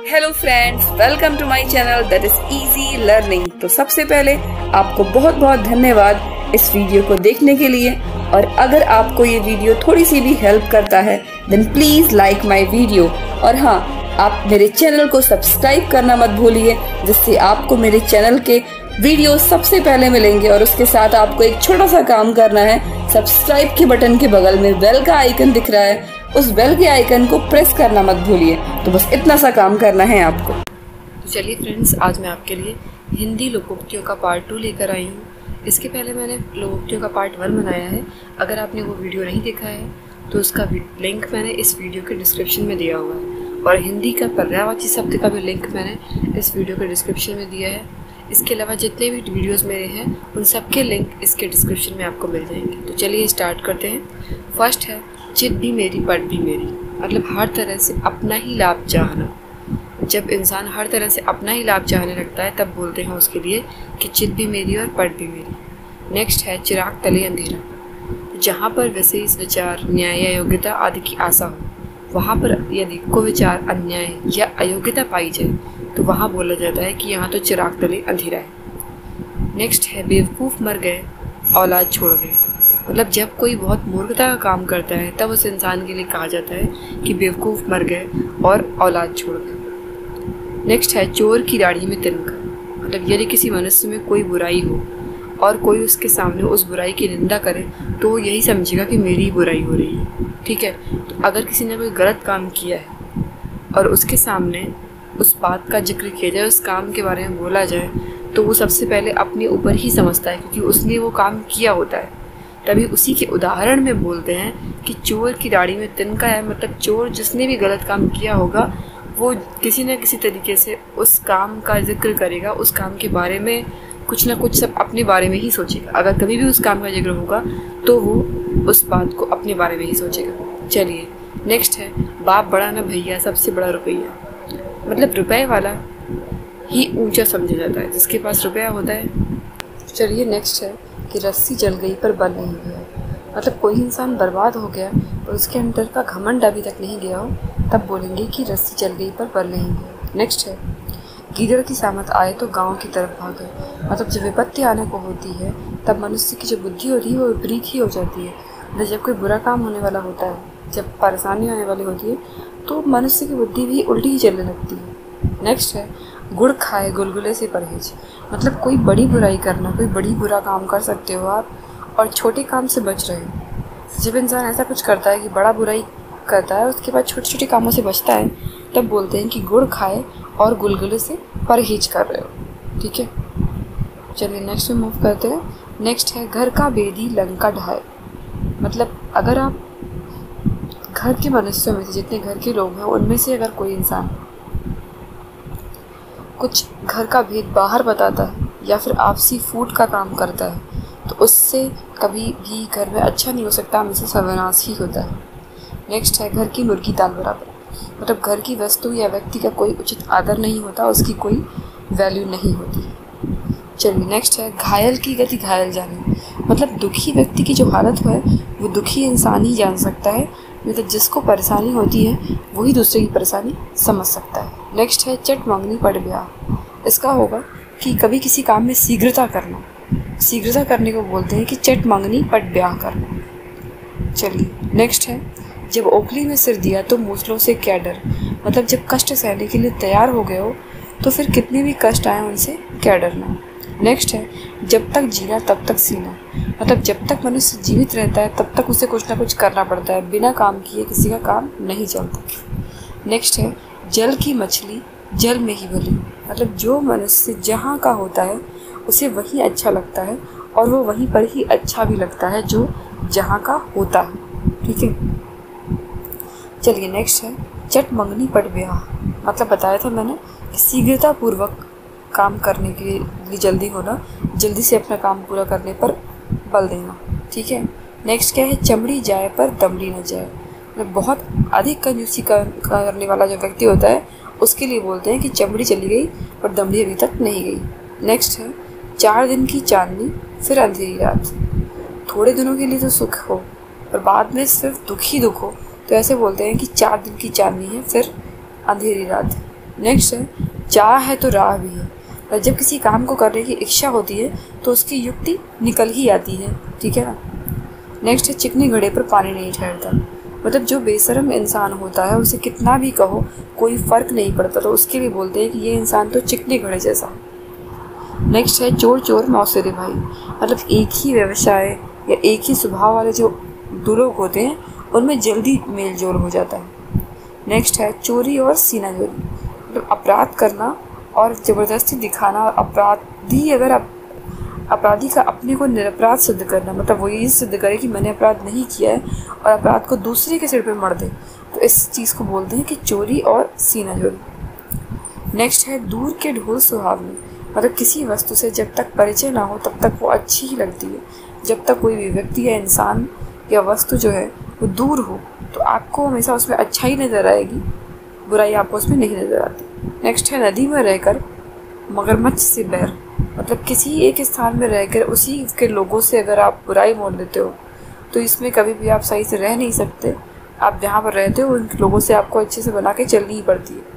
Hello friends, welcome to my channel that is easy learning. तो सबसे पहले आपको बहुत बहुत धन्यवाद इस वीडियो को देखने के लिए। और अगर आपको ये वीडियो थोड़ी सी भी हेल्प करता है then please like my video. और हाँ, आप मेरे चैनल को सब्सक्राइब करना मत भूलिए, जिससे आपको मेरे चैनल के वीडियो सबसे पहले मिलेंगे। और उसके साथ आपको एक छोटा सा काम करना है, सब्सक्राइब के बटन के बगल में बेल का आइकन दिख रहा है, उस बेल के आइकन को प्रेस करना मत भूलिए। तो बस इतना सा काम करना है आपको। तो चलिए फ्रेंड्स, आज मैं आपके लिए हिंदी लोकोक्तियों का पार्ट 2 लेकर आई हूँ। इसके पहले मैंने लोकोक्तियों का पार्ट 1 बनाया है। अगर आपने वो वीडियो नहीं देखा है तो उसका लिंक मैंने इस वीडियो के डिस्क्रिप्शन में दिया हुआ है, और हिंदी का पर्यायवाची शब्द का भी लिंक मैंने इस वीडियो के डिस्क्रिप्शन में दिया है। इसके अलावा जितने भी वीडियोस मेरे हैं उन सब के लिंक इसके डिस्क्रिप्शन में आपको मिल जाएंगे। तो चलिए स्टार्ट करते हैं। फर्स्ट है चित भी मेरी पट भी मेरी, मतलब हर तरह से अपना ही लाभ चाहना। जब इंसान हर तरह से अपना ही लाभ चाहने लगता है तब बोलते हैं उसके लिए कि चित भी मेरी और पट भी मेरी। नेक्स्ट है चिराग तले अंधेरा, जहाँ पर विशेष विचार, न्याय या योग्यता आदि की आशा हो, वहाँ पर यदि कुविचार, अन्याय या अयोग्यता पाई जाए तो वहाँ बोला जाता है कि यहाँ तो चिराग तले अंधेरा है। नेक्स्ट है बेवकूफ़ मर गए औलाद छोड़ गए, मतलब जब कोई बहुत मूर्खता का काम करता है तब उस इंसान के लिए कहा जाता है कि बेवकूफ़ मर गए और औलाद छोड़ गए। नेक्स्ट है चोर की दाढ़ी में तिनका, मतलब यदि किसी मनुष्य में कोई बुराई हो और कोई उसके सामने उस बुराई की निंदा करे तो यही समझेगा कि मेरी ही बुराई हो रही है। ठीक है, तो अगर किसी ने कोई गलत काम किया है और उसके सामने उस बात का जिक्र किया जाए, उस काम के बारे में बोला जाए, तो वो सबसे पहले अपने ऊपर ही समझता है, क्योंकि उसने वो काम किया होता है। तभी उसी के उदाहरण में बोलते हैं कि चोर की दाढ़ी में तिनका है, मतलब चोर जिसने भी गलत काम किया होगा वो किसी न किसी तरीके से उस काम का जिक्र करेगा, उस काम के बारे में कुछ ना कुछ सब अपने बारे में ही सोचेगा। अगर कभी भी उस काम का जिक्र होगा तो वो उस बात को अपने बारे में ही सोचेगा। चलिए नेक्स्ट है बाप बड़ा ना भैया सबसे बड़ा रुपया, मतलब रुपए वाला ही ऊंचा समझा जाता है जिसके पास रुपया होता है। चलिए नेक्स्ट है कि रस्सी जल गई पर बल नहीं गया, मतलब कोई इंसान बर्बाद हो गया और उसके अंदर का घमंड अभी तक नहीं गया हो तब बोलेंगे कि रस्सी जल गई पर बल नहीं गया। नेक्स्ट है गीदड़ की सामत आए तो गांव की तरफ भागे, मतलब जब विपत्ति आने को होती है तब मनुष्य की जो बुद्धि होती है वो विपरीत ही हो जाती है। मतलब जब कोई बुरा काम होने वाला होता है, जब परेशानी आने वाली होती है तो मनुष्य की बुद्धि भी उल्टी ही चलने लगती है। नेक्स्ट है गुड़ खाए गुलगुले से परहेज, मतलब कोई बड़ी बुराई करना, कोई बड़ी बुरा काम कर सकते हो आप और छोटे काम से बच रहे हो। जब इंसान ऐसा कुछ करता है कि बड़ा बुराई करता है उसके बाद छोटे छोटे कामों से बचता है तब बोलते हैं कि गुड़ खाए और गुलगुले से परहेज कर रहे हो। ठीक है, चलिए नेक्स्ट में मूव करते हैं। नेक्स्ट है घर का बेदी लंका ढाए, मतलब अगर आप घर के मनुष्यों में से जितने घर के लोग हैं उनमें से अगर कोई इंसान कुछ घर का भेद बाहर बताता है या फिर आपसी फूट का काम करता है तो उससे कभी भी घर में अच्छा नहीं हो सकता, हमेशा सर्वनाश ही होता है। नेक्स्ट है घर की मुर्गी दाल बराबर, मतलब घर की वस्तु या व्यक्ति का कोई उचित आदर नहीं होता, उसकी कोई वैल्यू नहीं होती। चलिए नेक्स्ट है घायल की गति घायल जाने, मतलब दुखी व्यक्ति की जो हालत है वो दुखी इंसान ही जान सकता है, मतलब जिसको परेशानी होती है वही दूसरे की परेशानी समझ सकता है। नेक्स्ट है चट मंगनी पड़ ब्याह, इसका होगा कि कभी किसी काम में शीघ्रता करना, शीघ्रता करने को बोलते हैं कि चट मंगनी पट ब्याह करना। चलिए नेक्स्ट है जब ओखली में सिर दिया तो मूसलों से क्या डर, मतलब जब कष्ट सहने के लिए तैयार हो गए हो तो फिर कितने भी कष्ट आए उनसे क्या डरना। नेक्स्ट है जब तक जीना तब तक सीना, मतलब जब तक मनुष्य जीवित रहता है तब तक उसे कुछ ना कुछ करना पड़ता है, बिना काम किए किसी का काम नहीं चलता। नेक्स्ट है जल की मछली जल में ही भली, मतलब जो मनुष्य जहाँ का होता है उसे वही अच्छा लगता है और वो वहीं पर ही अच्छा भी लगता है जो जहाँ का होता है। ठीक है, चलिए नेक्स्ट है चट मंगनी पट ब्याह, मतलब बताया था मैंने शीघ्रता पूर्वक काम करने के लिए जल्दी होना, जल्दी से अपना काम पूरा करने पर बल देना। ठीक है, नेक्स्ट क्या है चमड़ी जाए पर दमड़ी न जाए, मतलब बहुत अधिक कंजूसी करने वाला जो व्यक्ति होता है उसके लिए बोलते हैं कि चमड़ी चली गई पर दमड़ी अभी तक नहीं गई। नेक्स्ट है 4 दिन की चांदनी फिर अंधेरी रात, थोड़े दिनों के लिए तो सुख हो पर बाद में सिर्फ दुख ही दुख हो तो ऐसे बोलते हैं कि 4 दिन की चांदनी है फिर अंधेरी रात। नेक्स्ट है चाह है तो राह भी है। और जब किसी काम को करने की इच्छा होती है तो उसकी युक्ति निकल ही आती है, ठीक है ना। नेक्स्ट है चिकने घड़े पर पानी नहीं ठहरता। मतलब जो बेशर्म इंसान होता है उसे कितना भी कहो कोई फ़र्क नहीं पड़ता, तो उसके लिए बोलते हैं कि ये इंसान तो चिकने घड़े जैसा है। नेक्स्ट है चोर चोर मौसेरे भाई। मतलब एक ही व्यवसाय या एक ही स्वभाव वाले जो दो लोग होते हैं उनमें जल्दी मेल जोल हो जाता है। नेक्स्ट है चोरी और सीना जोरी। मतलब अपराध करना और ज़बरदस्ती दिखाना, अपराधी अगर अपराधी का अपने को निरपराध सिद्ध करना, मतलब वो ये सिद्ध करे कि मैंने अपराध नहीं किया है और अपराध को दूसरे के सिर पे मर दे, तो इस चीज़ को बोलते हैं कि चोरी और सीना जोरी। नेक्स्ट है दूर के ढोल सुहावनी। मतलब किसी वस्तु से जब तक परिचय ना हो तब तक वो अच्छी ही लगती है। जब तक कोई भी व्यक्ति या इंसान या वस्तु जो है वो दूर हो तो आपको हमेशा उसमें अच्छा ही नज़र आएगी, बुराई आपको उसमें नहीं नज़र आती। नेक्स्ट है नदी में रहकर मगरमच्छ से बैर। मतलब किसी एक स्थान में रहकर उसी के लोगों से अगर आप बुराई मोल लेते हो तो इसमें कभी भी आप सही से रह नहीं सकते। आप जहाँ पर रहते हो उन लोगों से आपको अच्छे से बना के चलनी ही पड़ती है।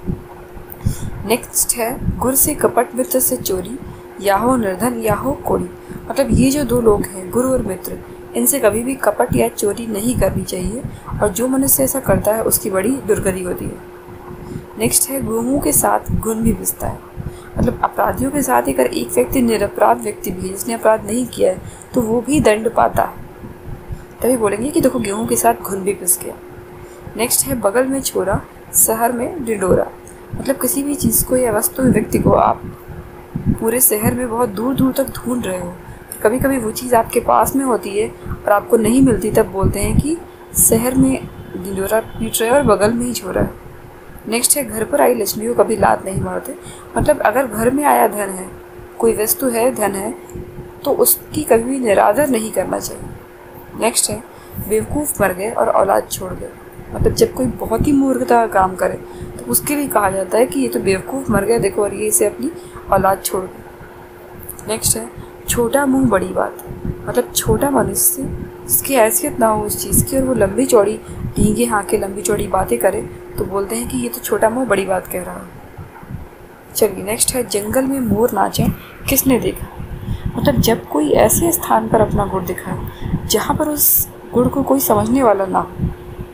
नेक्स्ट है गुर से कपट मित्र से चोरी, या हो निर्धन या हो कोड़ी। मतलब ये जो दो लोग हैं गुरु और मित्र, इनसे कभी भी कपट या चोरी नहीं करनी चाहिए और जो मनुष्य ऐसा करता है उसकी बड़ी दुर्गति होती है। नेक्स्ट है गेहूं के साथ घुन भी पिसता है। मतलब अपराधियों के साथ अगर एक व्यक्ति निरपराध व्यक्ति भी है जिसने अपराध नहीं किया है तो वो भी दंड पाता है, तभी बोलेंगे कि देखो गेहूं के साथ घुन भी पिस गया। नेक्स्ट है बगल में छोरा शहर में डिडोरा। मतलब किसी भी चीज़ को या वस्तु व्यक्ति को आप पूरे शहर में बहुत दूर दूर तक ढूंढ रहे हो, कभी कभी वो चीज़ आपके पास में होती है और आपको नहीं मिलती, तब बोलते हैं कि शहर में डिडोरा पीट रहे और बगल में ही छोरा है। नेक्स्ट है घर पर आई लक्ष्मी को कभी लात नहीं मारते। मतलब अगर घर में आया धन है, कोई वस्तु है, धन है, तो उसकी कभी भी निरादर नहीं करना चाहिए। नेक्स्ट है बेवकूफ़ मर गए और औलाद छोड़ गए। मतलब जब कोई बहुत ही मूर्खता का काम करे तो उसके लिए कहा जाता है कि ये तो बेवकूफ़ मर गया देखो, और ये इसे अपनी औलाद छोड़ गए। नेक्स्ट है छोटा मुंह बड़ी बात। मतलब छोटा मनुष्य जिसकी हैसियत ना हो उस चीज़ की और वो लंबी चौड़ी ढींगे हाँके लंबी चौड़ी बातें करे तो बोलते हैं कि ये तो छोटा मुंह बड़ी बात कह रहा है। चलिए नेक्स्ट है जंगल में मोर नाचा किसने देखा। मतलब जब कोई ऐसे स्थान पर अपना गुण दिखाए जहाँ पर उस गुण को कोई समझने वाला ना हो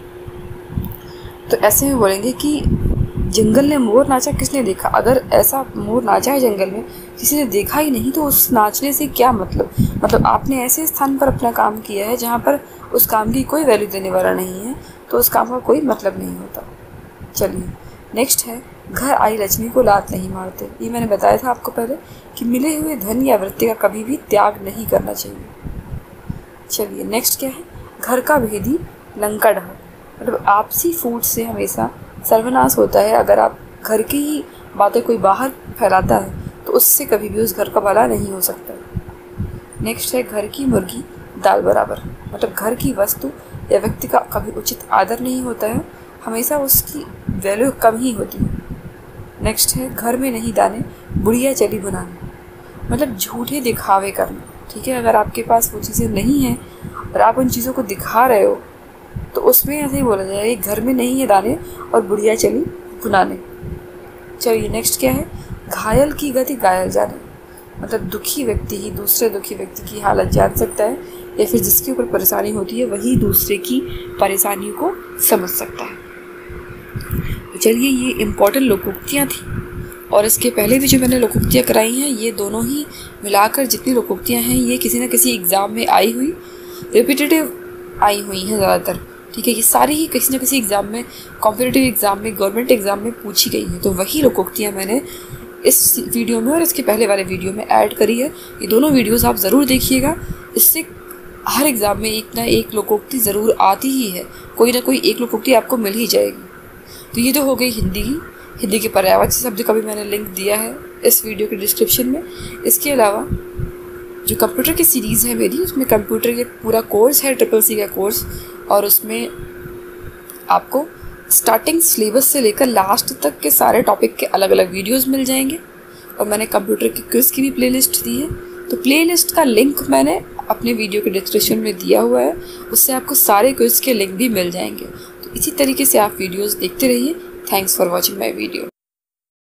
तो ऐसे में बोलेंगे कि जंगल में मोर नाचा किसने देखा। अगर ऐसा मोर नाचा है जंगल में किसी ने देखा ही नहीं तो उस नाचने से क्या मतलब आपने ऐसे स्थान पर अपना काम किया है जहाँ पर उस काम की कोई वैल्यू देने वाला नहीं है तो उस काम का कोई मतलब नहीं होता। चलिए नेक्स्ट है घर आई लक्ष्मी को लात नहीं मारते। ये मैंने बताया था आपको पहले कि मिले हुए धन या वृत्ति का कभी भी त्याग नहीं करना चाहिए। चलिए नेक्स्ट क्या है घर का भेदी लंका ढहा। मतलब आपसी फूट से हमेशा सर्वनाश होता है। अगर आप घर की ही बातें कोई बाहर फैलाता है तो उससे कभी भी उस घर का भला नहीं हो सकता। नेक्स्ट है घर की मुर्गी दाल बराबर। मतलब घर की वस्तु या व्यक्ति का कभी उचित आदर नहीं होता है, हमेशा उसकी वैल्यू कम ही होती है। नेक्स्ट है घर में नहीं दाने बुढ़िया चली बनाने। मतलब झूठे दिखावे करना, ठीक है। अगर आपके पास वो चीज़ें नहीं हैं और आप उन चीज़ों को दिखा रहे हो तो उसमें ऐसे ही बोला जाएगा घर में नहीं है दाने और बुढ़िया चली बुनाने। चलिए नेक्स्ट क्या है घायल की गति घायल जाने। मतलब दुखी व्यक्ति ही दूसरे दुखी व्यक्ति की हालत जान सकता है या फिर जिसके ऊपर परेशानी होती है वही दूसरे की परेशानियों को समझ सकता है। तो चलिए ये इम्पोर्टेंट लोकोक्तियाँ थी और इसके पहले भी जो मैंने लोकोक्तियाँ कराई हैं ये दोनों ही मिलाकर जितनी लोकोक्तियाँ हैं ये किसी न किसी एग्ज़ाम में आई हुई रिपीटेटिव आई हुई हैं ज़्यादातर, ठीक है। ये सारी ही किसी न किसी एग्ज़ाम में कॉम्पिटिटिव एग्ज़ाम में गवर्नमेंट एग्ज़ाम में पूछी गई हैं। तो वही लोकोक्तियाँ मैंने इस वीडियो में और इसके पहले वाले वीडियो में ऐड करी है। ये दोनों वीडियोस आप ज़रूर देखिएगा, इससे हर एग्ज़ाम में एक ना एक लोकोक्ति ज़रूर आती ही है, कोई ना कोई एक लोकोक्ति आपको मिल ही जाएगी। तो ये तो हो गई हिंदी की। हिंदी के पर्यायवाची शब्द का भी मैंने लिंक दिया है इस वीडियो के डिस्क्रिप्शन में। इसके अलावा जो कंप्यूटर की सीरीज़ है मेरी उसमें कंप्यूटर के पूरा कोर्स है CCC का कोर्स और उसमें आपको स्टार्टिंग सिलेबस से लेकर लास्ट तक के सारे टॉपिक के अलग अलग वीडियोस मिल जाएंगे। और मैंने कंप्यूटर की क्विज़ की भी प्लेलिस्ट दी है, तो प्लेलिस्ट का लिंक मैंने अपने वीडियो के डिस्क्रिप्शन में दिया हुआ है, उससे आपको सारे क्विज़ के लिंक भी मिल जाएंगे। तो इसी तरीके से आप वीडियोस देखते रहिए। Thanks for watching my video.